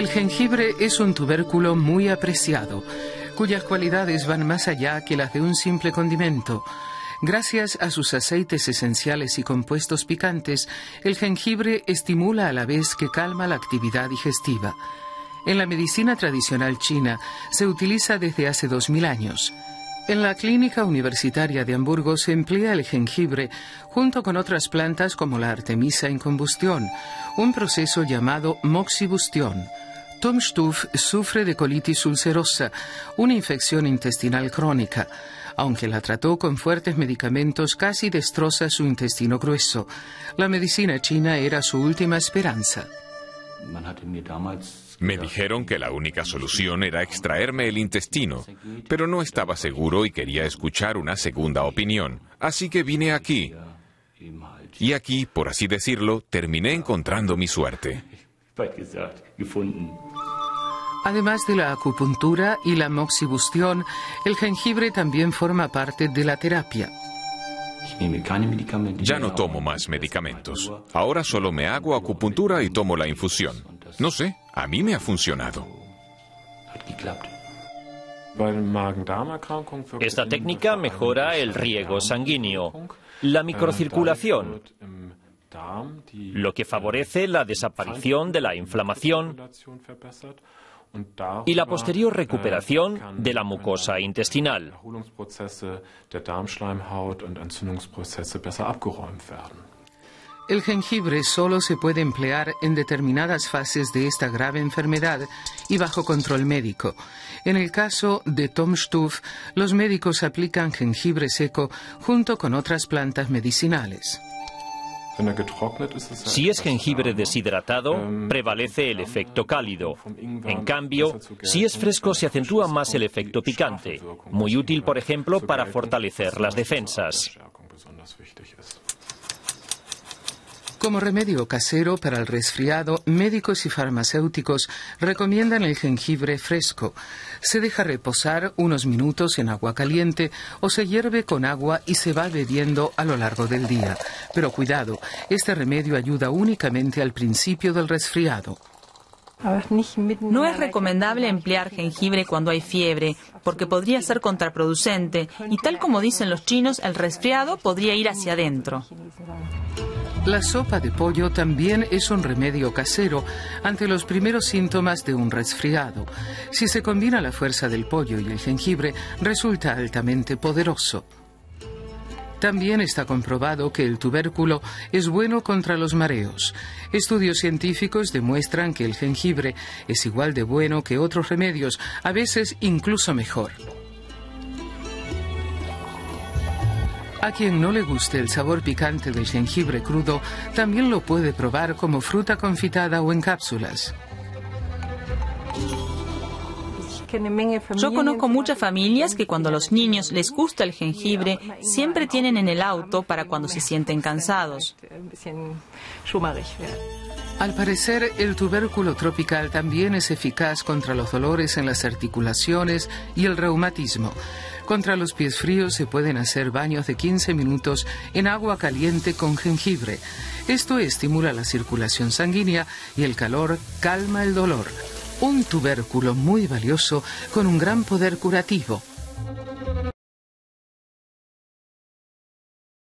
El jengibre es un tubérculo muy apreciado, cuyas cualidades van más allá que las de un simple condimento. Gracias a sus aceites esenciales y compuestos picantes, el jengibre estimula a la vez que calma la actividad digestiva. En la medicina tradicional china se utiliza desde hace 2000 años. En la Clínica Universitaria de Hamburgo se emplea el jengibre junto con otras plantas como la artemisa en combustión, un proceso llamado moxibustión. Tom Stuff sufre de colitis ulcerosa, una infección intestinal crónica. Aunque la trató con fuertes medicamentos, casi destroza su intestino grueso. La medicina china era su última esperanza. Me dijeron que la única solución era extraerme el intestino, pero no estaba seguro y quería escuchar una segunda opinión. Así que vine aquí. Y aquí, por así decirlo, terminé encontrando mi suerte. Además de la acupuntura y la moxibustión, el jengibre también forma parte de la terapia. Ya no tomo más medicamentos. Ahora solo me hago acupuntura y tomo la infusión. No sé, a mí me ha funcionado. Esta técnica mejora el riego sanguíneo, la microcirculación, lo que favorece la desaparición de la inflamación y la posterior recuperación de la mucosa intestinal. El jengibre solo se puede emplear en determinadas fases de esta grave enfermedad y bajo control médico. En el caso de Tom Stuff, los médicos aplican jengibre seco junto con otras plantas medicinales. Si es jengibre deshidratado, prevalece el efecto cálido. En cambio, si es fresco, se acentúa más el efecto picante, muy útil, por ejemplo, para fortalecer las defensas. Como remedio casero para el resfriado, médicos y farmacéuticos recomiendan el jengibre fresco. Se deja reposar unos minutos en agua caliente o se hierve con agua y se va bebiendo a lo largo del día. Pero cuidado, este remedio ayuda únicamente al principio del resfriado. No es recomendable emplear jengibre cuando hay fiebre, porque podría ser contraproducente y tal como dicen los chinos, el resfriado podría ir hacia adentro. La sopa de pollo también es un remedio casero ante los primeros síntomas de un resfriado. Si se combina la fuerza del pollo y el jengibre, resulta altamente poderoso. También está comprobado que el tubérculo es bueno contra los mareos. Estudios científicos demuestran que el jengibre es igual de bueno que otros remedios, a veces incluso mejor. A quien no le guste el sabor picante del jengibre crudo, también lo puede probar como fruta confitada o en cápsulas. Yo conozco muchas familias que cuando a los niños les gusta el jengibre, siempre tienen en el auto para cuando se sienten cansados. Al parecer, el tubérculo tropical también es eficaz contra los dolores en las articulaciones y el reumatismo. Contra los pies fríos se pueden hacer baños de 15 minutos en agua caliente con jengibre. Esto estimula la circulación sanguínea y el calor calma el dolor. Un tubérculo muy valioso con un gran poder curativo.